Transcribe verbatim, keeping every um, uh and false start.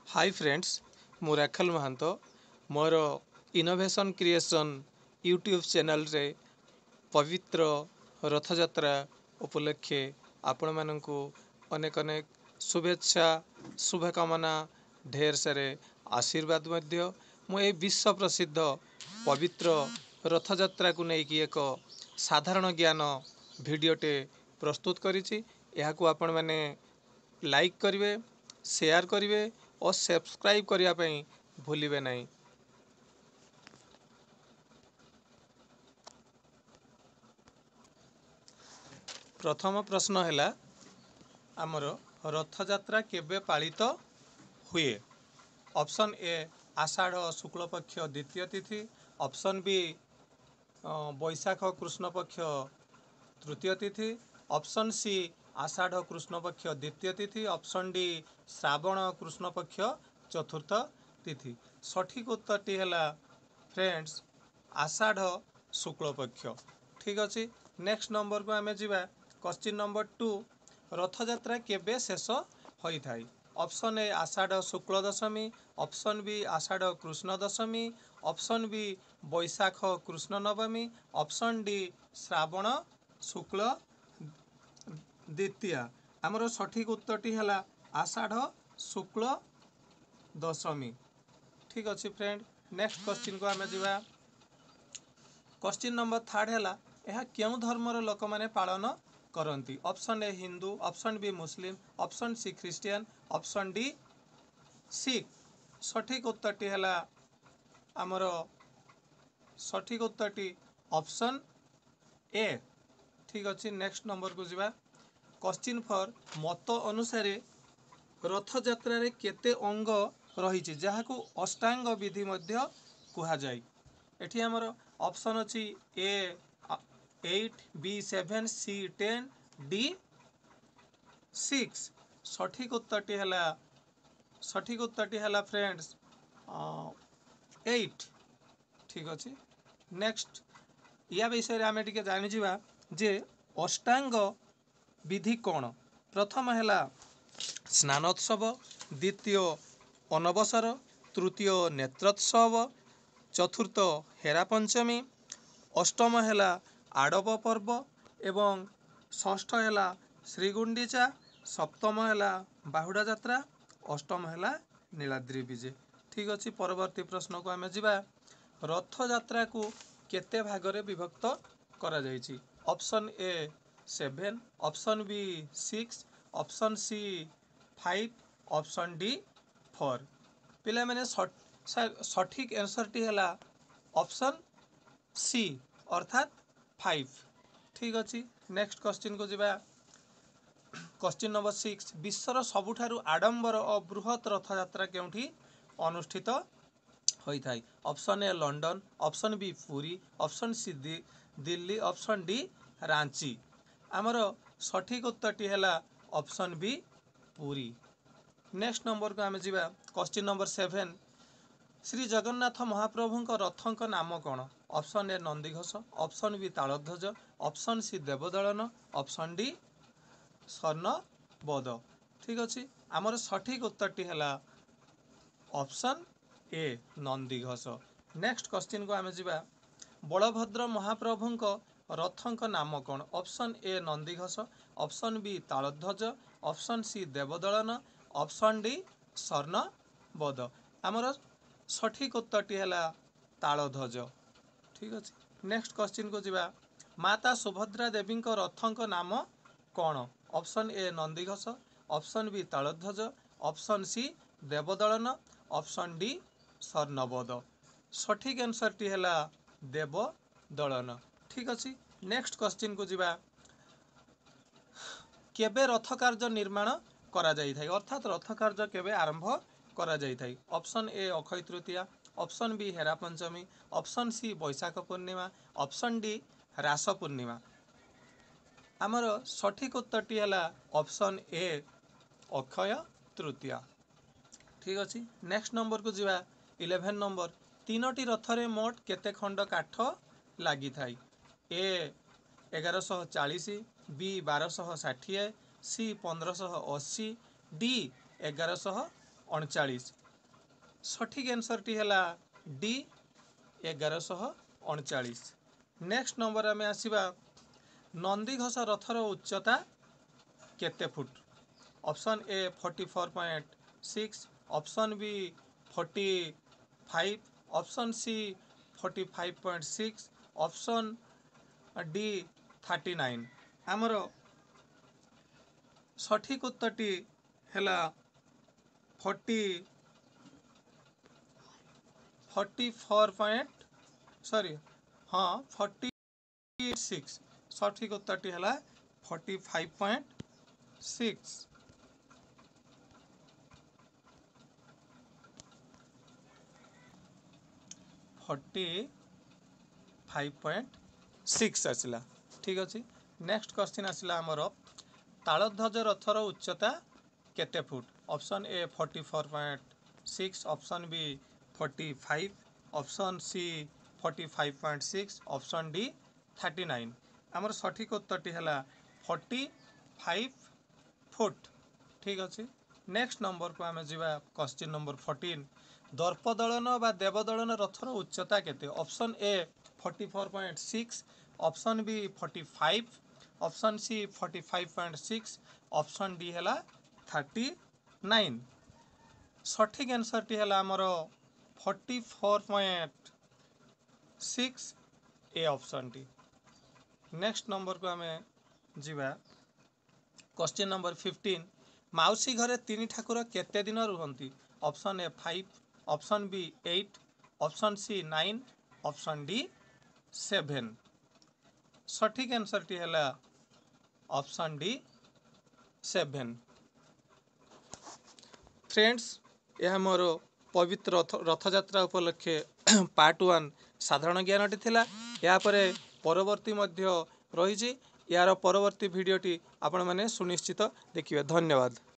हाय friends मु राखल महांतो मोर innovation creation YouTube channel रे पवित्र रथ यात्रा उपलक्षे आपण मानकु अनेक अनेक शुभेच्छा शुभकामना ढेर सारे आशीर्वाद मध्य मु ए विश्व प्रसिद्ध पवित्र रथ यात्रा को लेकिन एक साधारण ज्ञान भिडियोटे प्रस्तुत करिछि। एहाकु आपण माने लाइक करिवे, शेयर करिवे और सब्सक्राइब करिया पई भूलिबे नहीं। प्रथम प्रश्न हैला आमर रथ यात्रा केबे पालित हुए। ऑप्शन ए आषाढ़ शुक्ल पक्ष द्वितीय तिथि, ऑप्शन बी बैशाख कृष्ण पक्ष तृतीय तिथि, ऑप्शन सी आषाढ़ कृष्ण पक्ष द्वितीय तिथि, ऑप्शन डी श्रावण कृष्ण पक्ष चतुर्थ तिथि। सठिक उत्तर टी है फ्रेंड्स आषाढ़ शुक्ल पक्ष। ठीक अच्छे। नेक्स्ट नंबर को आम जा क्वेश्चन नंबर टू रथ यात्रा केबे शेष होता है। ऑप्शन ए आषाढ़ शुक्ल दशमी, ऑप्शन बी आषाढ़ कृष्ण दशमी, ऑप्शन बी बैशाख कृष्ण नवमी, ऑप्शन डी श्रावण शुक्ल द्वितीया। आमर सठिक उत्तर टी है आषाढ़ शुक्ल दशमी। ठीक अच्छे फ्रेंड। नेक्स्ट क्वेश्चन को आम जा क्वेश्चन नंबर थर्ड है यह क्यों धर्मर लोक मैंने पालन करती। Option A Hindu, option B Muslim, option C Christian, option D Sikh. सठिक उत्तर टी है आमर सठिक उत्तर टी ऑप्शन ए। ठीक अच्छे। नेक्स्ट नंबर को जा क्वेश्चन फॉर मत अनुसार रथ यात्रा रे केते अंग रही जहां अष्टांग विधि मध्य कुहा जाय। एठी हमर ऑप्शन अछि A eight, B seven, C ten, D six. सठिक उत्तर टी है सठिक उत्तर टी है फ्रेंड्स एट। ठीक अच्छे। नेक्स्ट या विषय आम टे जानी जा जे अष्टांग विधि कौन। प्रथम है स्नानोत्सव, द्वितीय अनवसर, तृतीय नेत्रोत्सव, चतुर्थ हेरा पंचमी, अष्टम है आड़व पर्व एवं षष्ठ है श्रीगुंडीचा, सप्तम है बाहुड़ा यात्रा, अष्टम है नीलाद्री विजे। ठीक अच्छे। परवर्ती प्रश्न को आम जा रथ यात्रा को केते भागरे विभक्त करा जायछि। Option A seven, option B six, option C five, option D four. पिला मैंने सठिक आंसर टी है ऑप्शन सी अर्थात फाइव। ठीक अच्छे। नेक्स्ट क्वेश्चन को जा क्वेश्चन नंबर सिक्स विश्वर सबुठारु आडंबर और बृहत रथ यात्रा केउठी अनुष्ठित होता है। Option A London, option B Puri, option C Delhi, option D Ranchi. आमर सठिक उत्तर टी है option B Puri. Next number को आम जा question number seven Shri Jagannath Mahaprabhu रथों नाम कौन। Option A Nandighosh, option B Taladhwaja, option C Devadalan, option D Swarnabodh. ठीक अच्छे। आमर सठिक उत्तर टी है option A Nandighosh. Next question को आम जा बलभद्र महाप्रभु रथों नाम कौन। Option A Nandighosh, option B Taladhwaja, option C Devadalan, option D Swarnabodh. आमर सठिक उत्तर टी है तालध्वज। ठीक अच्छे। नेक्स्ट क्वेश्चन को जा माता सुभद्रा देवी रथों नाम कौन। Option A Nandighosh, option B Taladhwaja, option C Devadalan, option D Swarnabodh. सठिक आंसर टी है देवदलन। ठीक अच्छे। नेक्स्ट क्वेश्चन को जा केबे रथ कार्य निर्माण करा जाई थाई अर्थात रथ कार्य केबे आरंभ करा जाई थाई। Option A Akshaya Tritiya, option B Hera Panchami, option C Baishakh Purnima, option D Ras Purnima. आमर सठिक उत्तर टी है ऑप्शन ए अक्षय तृतीया। ठीक अच्छे। नेक्स्ट नंबर को जा इलेवेन नंबर तीनोटी रथरे मोट केते खंड काठ लगी थाई। ए एगारशह चालीस, बी बारशह षाठी, सी पंद्रशह अशी, डी एगारशह अड़चाश। सठिक आंसर टी है डी एगारश अड़चाश। नेक्स्ट नंबर आम आसवा नंदीघोष रथर उच्चता केते फुट? Option A forty four point six, option B forty five, option C forty five point six, option D thirty nine. आमर सठिक उत्तरटी है forty forty four point sorry हाँ फोर्टी सिक्स। सठिक उत्तरटी है forty five point six. Forty five point six आसला। ठीक अच्छे। नेक्स्ट क्वेश्चन आसला आमर तालध्वज रथर उच्चता केते फुट? Option A forty four point six, option B forty five, option C forty five point six, option D thirty nine. आमर सठिक उत्तरटी है फोर्टी फाइव फुट। ठीक अच्छे। नेक्स्ट नंबर को आम जा क्वेश्चन नंबर फोर्टीन। दर्पदलन बा देवदलन रथर उच्चता केते? Option A forty four point six, option B forty five, option C forty five point six, option D है थर्टी नाइन। सठिक आंसर टी है आमर forty four point six A option टी। नेक्स्ट नंबर को आम जा क्वेश्चन नंबर फिफ्टीन। माउसी घरे तीन ठाकुर केते दिन रुहंती? Option A five, option B eight, option C nine, option D seven. सठिक आंसर टी है ऑप्शन डी सेवेन। फ्रेंड्स, यह मोर पवित्र रथयात्रा उपलक्षे पार्ट वन साधारण ज्ञानटी थिला। या परे परवर्ती मध्य रही यार परवर्ती भिडियोटी आपण मैंने सुनिश्चित देखिए। धन्यवाद।